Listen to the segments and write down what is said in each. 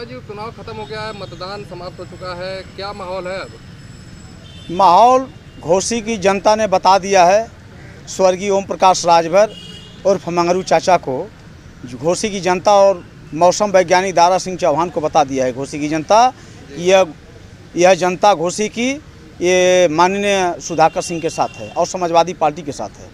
जी चुनाव खत्म हो गया है, मतदान समाप्त हो चुका है, क्या माहौल है अब? माहौल घोसी की जनता ने बता दिया है। स्वर्गीय ओम प्रकाश राजभर उर्फ मंगरू चाचा को घोसी की जनता और मौसम वैज्ञानिक दारा सिंह चौहान को बता दिया है। घोसी की जनता, यह जनता घोसी की ये माननीय सुधाकर सिंह के साथ है और समाजवादी पार्टी के साथ है।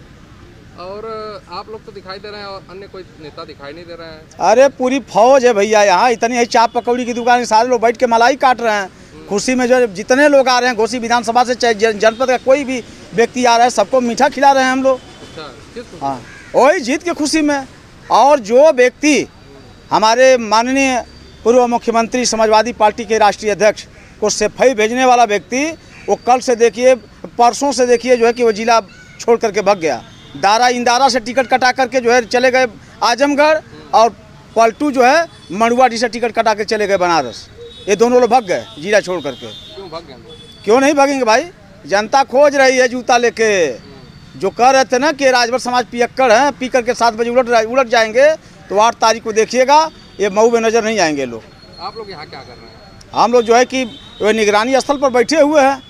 और आप लोग तो दिखाई दे रहे हैं और अन्य कोई नेता दिखाई नहीं दे रहे हैं। अरे पूरी फौज है भैया यहाँ। इतनी है चाप पकौड़ी की दुकान, सारे लोग बैठ के मलाई काट रहे हैं। खुशी में जो जितने लोग आ रहे हैं घोसी विधानसभा से, चाहे जनपद का कोई भी व्यक्ति आ रहा है, सबको मीठा खिला रहे हैं हम लोग। हाँ, वही जीत की खुशी में। और जो व्यक्ति हमारे माननीय पूर्व मुख्यमंत्री समाजवादी पार्टी के राष्ट्रीय अध्यक्ष को सेफई भेजने वाला व्यक्ति, वो कल से देखिए, परसों से देखिए जो है कि वो जिला छोड़ करके भाग गया। इंदारा से टिकट कटा करके जो है चले गए आजमगढ़, और पलटू जो है मड़ुआडी से टिकट कटा के चले गए बनारस। ये दोनों लोग भाग गए जिला छोड़ करके। क्यों भाग गए? क्यों नहीं भागेंगे भाई? जनता खोज रही है जूता लेके। जो कह रहे थे ना कि राजभर समाज पियक्कड़ हैं, पी करके 7 बजे उलट जाएंगे, तो 8 तारीख को देखिएगा ये मऊ में नजर नहीं आएंगे लोग। आप लोग यहाँ क्या कर रहे हैं? हम लोग जो है कि निगरानी स्थल पर बैठे हुए हैं।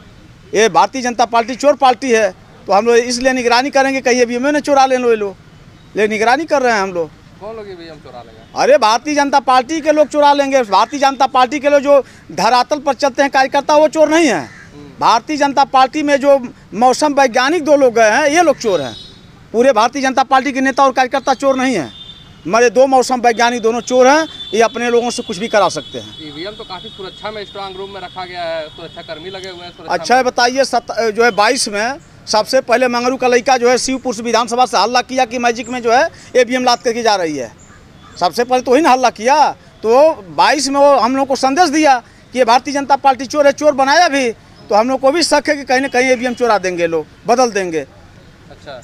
ये भारतीय जनता पार्टी चोर पार्टी है, तो हम लोग इसलिए निगरानी करेंगे, कहीं अभी हमें चुरा ले लो ये लोग, लेकिन निगरानी कर रहे हैं हम लोग। कौन लोग भी हम चुरा लेंगे? अरे भारतीय जनता पार्टी के लोग चुरा लेंगे। भारतीय जनता पार्टी के लोग जो धरातल पर चलते हैं कार्यकर्ता, वो चोर नहीं है। भारतीय जनता पार्टी में जो मौसम वैज्ञानिक 2 लोग गए हैं, ये लोग चोर हैं। पूरे भारतीय जनता पार्टी के नेता और कार्यकर्ता चोर नहीं है। हमारे 2 मौसम वैज्ञानिक दोनों चोर हैं। ये अपने लोगों से कुछ भी करा सकते हैं। ईवीएम तो काफी सुरक्षा में स्ट्रांग रूम में रखा गया है, सुरक्षा कर्मी लगे हुए हैं। अच्छा है, बताइए जो है 22 में सबसे पहले मंगरू का लड़का जो है शिवपुर से विधानसभा से हल्ला किया कि मैजिक में जो है ईवीएम लाद करके जा रही है। सबसे पहले तो ही ना हल्ला किया। तो 22 में वो हम लोग को संदेश दिया कि ये भारतीय जनता पार्टी चोर है, चोर बनाया भी। तो हम लोग को भी शक है कि कहीं ना कहीं ईवीएम चुरा देंगे लोग, बदल देंगे। अच्छा,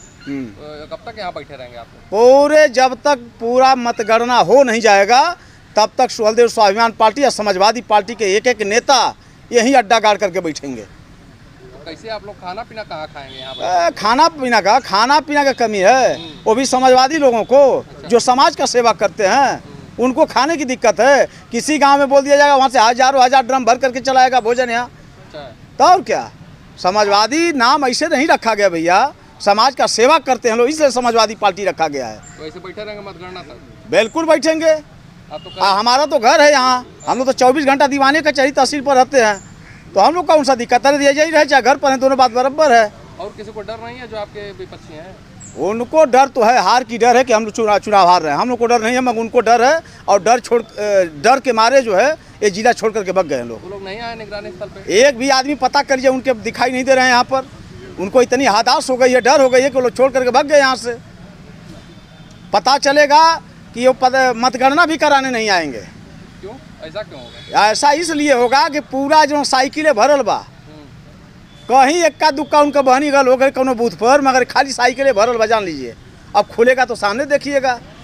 कब तक यहाँ बैठे रहेंगे आप? पूरे जब तक पूरा मतगणना हो नहीं जाएगा, तब तक सुहलदेव स्वाभिमान पार्टी या समाजवादी पार्टी के एक नेता यहीं अड्डा गाड़ करके बैठेंगे। तो कैसे आप लोग खाना पीना कहाँ खाएंगे यहाँ पर? खाना पीना का कमी है। वो भी समाजवादी लोगों को, जो समाज का सेवा करते हैं, उनको खाने की दिक्कत है। किसी गांव में बोल दिया जाएगा, वहाँ से हजार ड्रम भर करके चलाएगा भोजन यहाँ। तो और क्या, समाजवादी नाम ऐसे नहीं रखा गया भैया। समाज का सेवा करते हैं लोग, इसलिए समाजवादी पार्टी रखा गया है। तो ऐसे बैठे रहेंगे मतगणना तक? बिल्कुल बैठेंगे। हमारा तो घर है यहाँ। हम लोग तो 24 घंटा दीवाने कचहरी तहसील पर रहते हैं, तो हम लोग कौन सा दिक्कत है? दिया जाए चाहे घर पर है, दोनों बात बराबर है। और किसी को डर नहीं है जो आपके विपक्षी हैं? उनको डर तो है, हार की डर है कि हम लोग चुनाव हार रहे हैं। हम लोग को डर नहीं है, मगर उनको डर है। और डर के मारे जो है ये जिला छोड़ करके भाग गए लोग। वो लोग नहीं आए निगरानी स्थल पे? एक भी आदमी पता करिए, उनके दिखाई नहीं दे रहे हैं यहाँ पर। उनको इतनी हदास हो गई है, डर हो गई है कि वो लोग छोड़ करके भाग गए यहाँ से। पता चलेगा कि वो मतगणना भी कराने नहीं आएंगे। क्यों? ऐसा क्यों होगा? ऐसा इसलिए होगा कि पूरा जो साइकिलें भरल बा, कहीं इक्का दुक्का उनका बहनी गल हो गए कोनो बूथ पर, मगर खाली साइकिलें भरल बा, जान लीजिए। अब खुलेगा तो सामने देखिएगा।